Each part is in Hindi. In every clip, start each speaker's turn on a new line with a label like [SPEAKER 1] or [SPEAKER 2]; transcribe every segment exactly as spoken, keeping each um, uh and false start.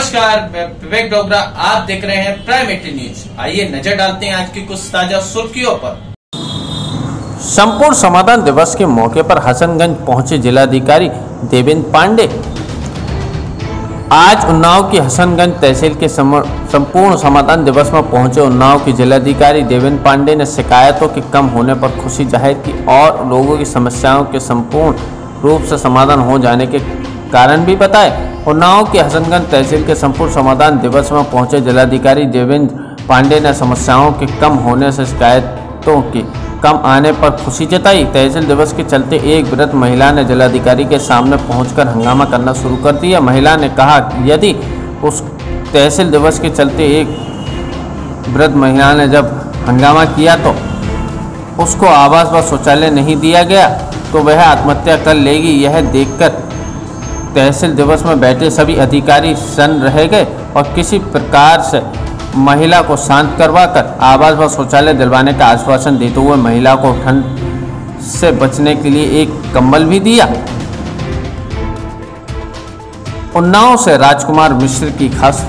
[SPEAKER 1] नमस्कार, मैं विवेक डोगरा। आप देख रहे हैं प्राइम एटीन न्यूज। आइए नजर डालते हैं आज की कुछ ताजा सुर्खियों पर।
[SPEAKER 2] संपूर्ण समाधान दिवस के मौके पर हसनगंज पहुंचे जिलाधिकारी देवेंद्र पांडे। आज उन्नाव की हसनगंज तहसील के संपूर्ण समाधान दिवस में पहुंचे उन्नाव की जिलाधिकारी देवेंद्र पांडे ने शिकायतों के कम होने पर खुशी जाहिर की और लोगों की समस्याओं के संपूर्ण रूप से समाधान हो जाने के कारण भी बताए। उन्नाव के हसनगंज तहसील के संपूर्ण समाधान दिवस में पहुंचे जिलाधिकारी देवेंद्र पांडे ने समस्याओं के कम होने से शिकायतों के कम आने पर खुशी जताई। तहसील दिवस के चलते एक वृद्ध महिला ने जिलाधिकारी के सामने पहुंचकर हंगामा करना शुरू कर दिया। महिला ने कहा कि यदि उस तहसील दिवस के चलते एक वृद्ध महिला ने जब हंगामा किया तो उसको आवास व शौचालय नहीं दिया गया तो वह आत्महत्या कर लेगी। यह देखकर तहसील दिवस में बैठे सभी अधिकारी सन्न रह गए और किसी प्रकार से महिला को शांत करवाकर आवास व शौचालय दिलवाने का आश्वासन देते हुए महिला को ठंड से बचने के लिए एक कंबल भी दिया। उन्नाव से राजकुमार मिश्र की खास।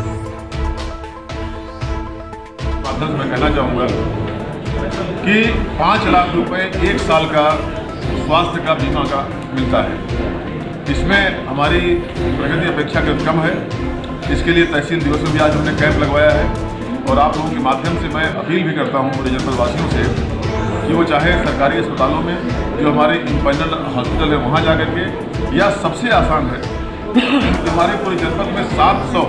[SPEAKER 3] मैं कहना चाहूँगा कि पाँच लाख रुपए एक साल का स्वास्थ्य का बीमा का मिलता है। इसमें हमारी प्रगति अपेक्षाकृत कम है। इसके लिए तहसील दिवस में भी आज हमने कैंप लगवाया है और आप लोगों के माध्यम से मैं अपील भी करता हूं पूरे जनपद वासियों से कि वो चाहे सरकारी अस्पतालों में जो हमारे इंपैनल हॉस्पिटल है वहां जा कर के, या सबसे आसान है कि हमारे पूरे जनपद में सात सौ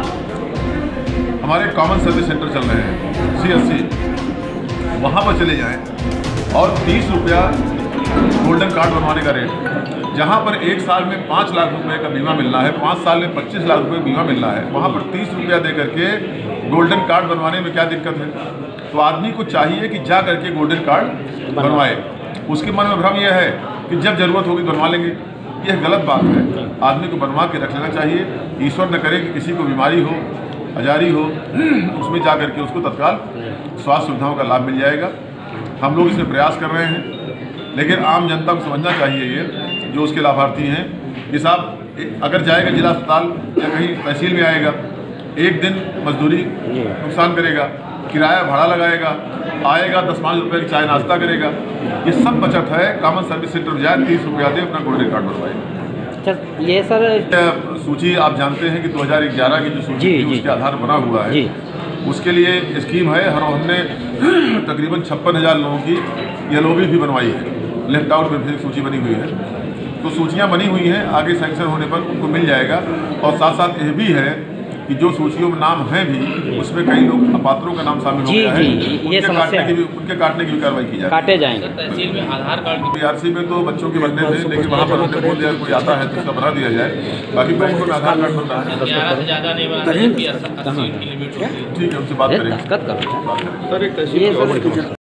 [SPEAKER 3] हमारे कॉमन सर्विस सेंटर चल रहे हैं सी एस सी, वहाँ पर चले जाएँ और तीस रुपया गोल्डन कार्ड बनवाने का रेट, जहाँ पर एक साल में पाँच लाख रुपए का बीमा मिलना है, पाँच साल में पच्चीस लाख रुपए बीमा मिलना है, वहाँ पर तीस रुपया दे करके गोल्डन कार्ड बनवाने में क्या दिक्कत है। तो आदमी को चाहिए कि जा करके गोल्डन कार्ड बनवाए। उसके मन में भ्रम यह है कि जब जरूरत होगी बनवा लेंगे। यह गलत बात है। आदमी को बनवा के रख लेना चाहिए। ईश्वर न करे कि किसी को बीमारी हो, अजारी हो, उसमें जा करके उसको तत्काल स्वास्थ्य सुविधाओं का लाभ मिल जाएगा। हम लोग इसमें प्रयास कर रहे हैं, लेकिन आम जनता को समझना चाहिए ये जो उसके लाभार्थी हैं कि साहब अगर जाएगा जिला अस्पताल या कहीं तहसील में आएगा, एक दिन मजदूरी नुकसान करेगा, किराया भाड़ा लगाएगा, आएगा दस पाँच रुपये की चाय नाश्ता करेगा, ये सब बचत है। कॉमन सर्विस सेंटर में जाए, तीस रुपया दे, अपना गोल्डन कार्ड बनवाए।
[SPEAKER 2] ये सर
[SPEAKER 3] सूची आप जानते हैं कि दो हज़ार ग्यारह की जो सूची थी उसके आधार बना हुआ है। उसके लिए स्कीम है। हर हमने तकरीबन छप्पन हज़ार लोगों की एल ओ बी भी बनवाई है। लेफ्ट आउट में भी सूची बनी हुई है। तो सूचियां बनी हुई हैं, आगे सैंक्शन होने पर उनको मिल जाएगा। और साथ साथ यह भी है कि जो सूचियों में नाम हैं भी, उसमें कई लोग अपात्रों का नाम शामिल हो गया है। ये काटने की भी उनके काटने की भी कार्रवाई की जाए, काटे जाएंगे।
[SPEAKER 1] तहसील में Aadhaar card
[SPEAKER 3] P R C में तो बच्चों के बनने थे, लेकिन वहाँ पर उन्होंने बोल दिया कोई आता है तो उसका बना दिया जाए। बाकी बैंकों में आधार कार्ड बनता है। ठीक है, उनसे बात करेंगे।